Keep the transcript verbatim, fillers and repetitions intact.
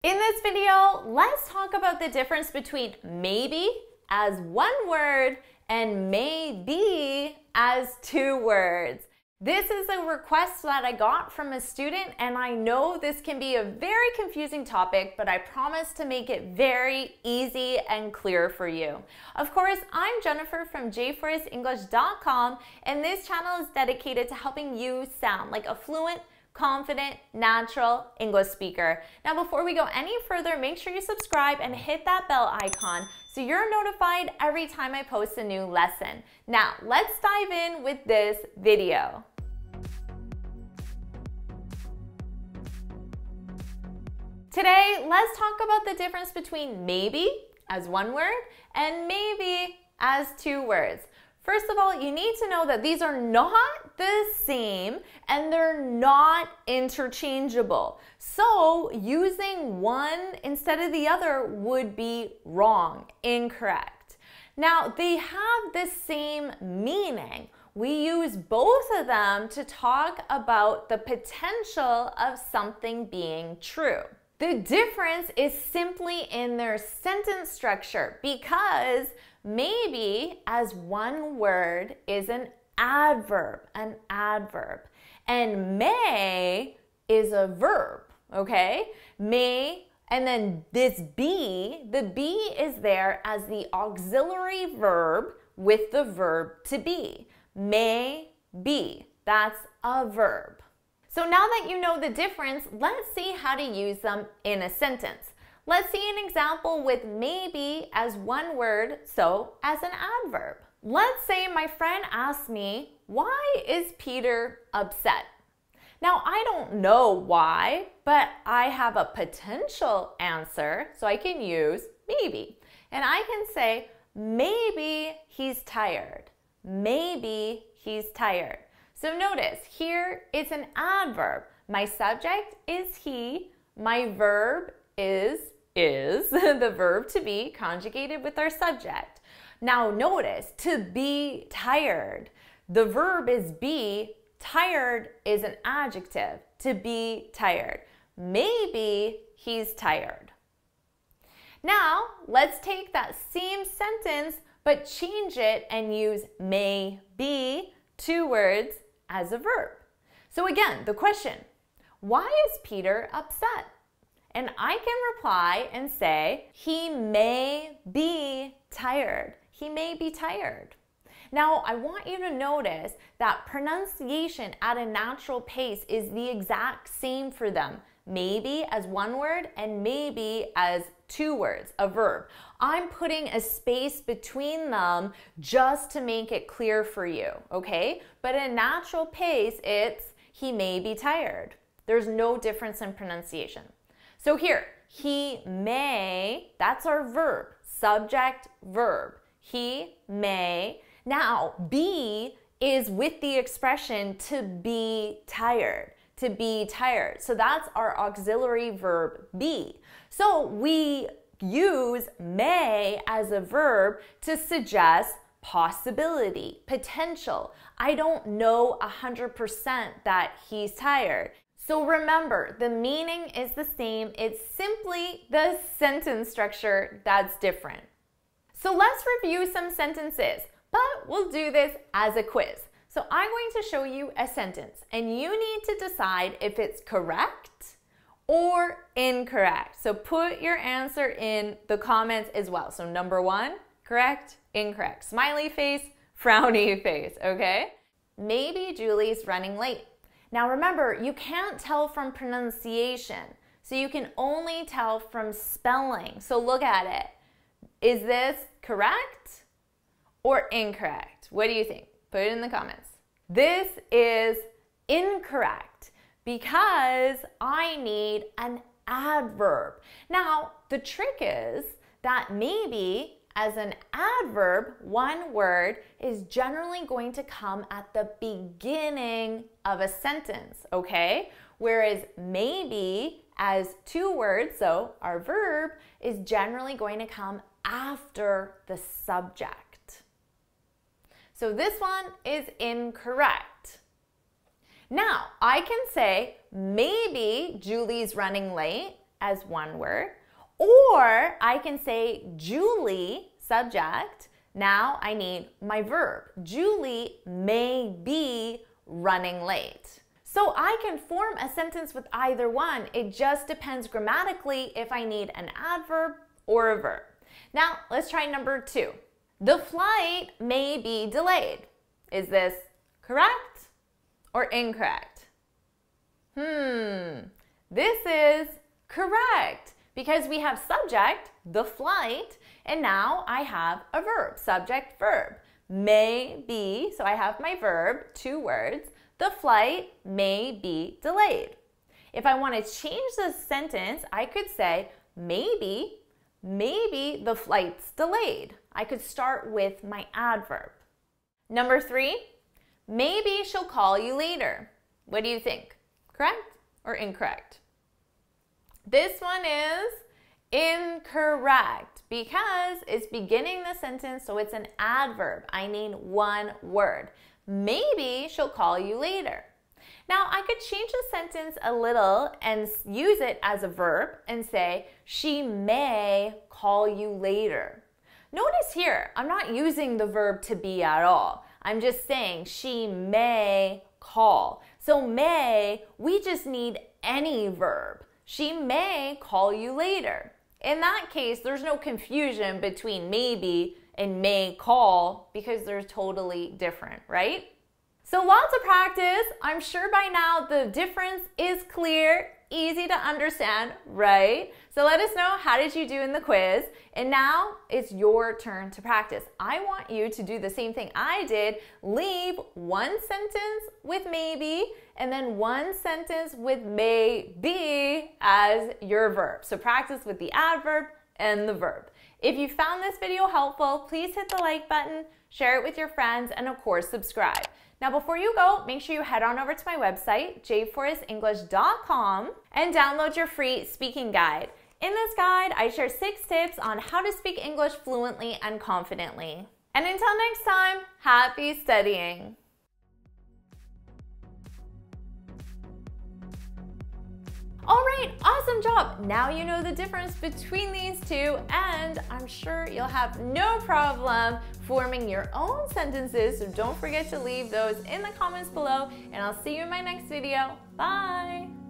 In this video, let's talk about the difference between maybe as one word and maybe as two words. This is a request that I got from a student, and I know this can be a very confusing topic, but I promise to make it very easy and clear for you. Of course, I'm Jennifer from J Forrest English dot com, and this channel is dedicated to helping you sound like a fluent, confident, natural English speaker. Now, before we go any further, make sure you subscribe and hit that bell icon so you're notified every time I post a new lesson. Now, let's dive in with this video. Today, let's talk about the difference between maybe as one word and maybe as two words. First of all, you need to know that these are not the same and they're not interchangeable. So using one instead of the other would be wrong, incorrect. Now, they have the same meaning. We use both of them to talk about the potential of something being true. The difference is simply in their sentence structure, because maybe as one word is an adverb, an adverb, and may is a verb, okay? May, and then this be, the be is there as the auxiliary verb with the verb to be. May be, that's a verb. So now that you know the difference, let's see how to use them in a sentence. Let's see an example with maybe as one word, so as an adverb. Let's say my friend asks me, why is Peter upset? Now, I don't know why, but I have a potential answer, so I can use maybe. And I can say, maybe he's tired. Maybe he's tired. So notice, here it's an adverb. My subject is he, my verb is is, the verb to be conjugated with our subject. Now notice, to be tired, the verb is be, tired is an adjective, to be tired. Maybe he's tired. Now, let's take that same sentence, but change it and use may be, two words, as a verb. So again, the question, why is Peter upset? And I can reply and say, he may be tired. He may be tired. Now, I want you to notice that pronunciation at a natural pace is the exact same for them. Maybe as one word and maybe as two words, a verb. I'm putting a space between them just to make it clear for you, okay? But at a natural pace, it's he may be tired. There's no difference in pronunciation. So here, he may, that's our verb, subject, verb. He may. Now, be is with the expression to be tired, to be tired. So that's our auxiliary verb be. So we use may as a verb to suggest possibility, potential. I don't know one hundred percent that he's tired. So remember, the meaning is the same. It's simply the sentence structure that's different. So let's review some sentences, but we'll do this as a quiz. So I'm going to show you a sentence, and you need to decide if it's correct or incorrect. So put your answer in the comments as well. So number one, correct, incorrect. Smiley face, frowny face, okay? Maybe Julie's running late. Now remember, you can't tell from pronunciation, so you can only tell from spelling. So look at it. Is this correct or incorrect? What do you think? Put it in the comments. This is incorrect because I need an adverb. Now, the trick is that maybe as an adverb, one word is generally going to come at the beginning of a sentence, okay? Whereas maybe as two words, so our verb, is generally going to come after the subject. So this one is incorrect. Now, I can say maybe Julie's running late as one word, or I can say Julie, subject. Now I need my verb. Julie may be running late. So I can form a sentence with either one. It just depends grammatically if I need an adverb or a verb. Now let's try number two. The flight may be delayed. Is this correct or incorrect? Hmm, this is correct because we have subject, the flight, and now I have a verb, subject, verb. May be, so I have my verb, two words. The flight may be delayed. If I want to change the sentence, I could say maybe, maybe the flight's delayed. I could start with my adverb. Number three, maybe she'll call you later. What do you think? Correct or incorrect? This one is incorrect because it's beginning the sentence, so it's an adverb. I need one word. Maybe she'll call you later. Now, I could change the sentence a little and use it as a verb and say, she may call you later. Notice here, I'm not using the verb to be at all. I'm just saying she may call. So may, we just need any verb. She may call you later. In that case, there's no confusion between maybe and may call because they're totally different, right? So lots of practice. I'm sure by now the difference is clear, easy to understand, right? So let us know, how did you do in the quiz? And now it's your turn to practice. I want you to do the same thing I did. Leave one sentence with maybe and then one sentence with may be as your verb. So practice with the adverb and the verb. If you found this video helpful, please hit the like button, share it with your friends, and of course, subscribe. Now, before you go, make sure you head on over to my website, j forrest english dot com, and download your free speaking guide. In this guide, I share six tips on how to speak English fluently and confidently. And until next time, happy studying! All right, awesome job. Now you know the difference between these two, and I'm sure you'll have no problem forming your own sentences, so don't forget to leave those in the comments below, and I'll see you in my next video. Bye!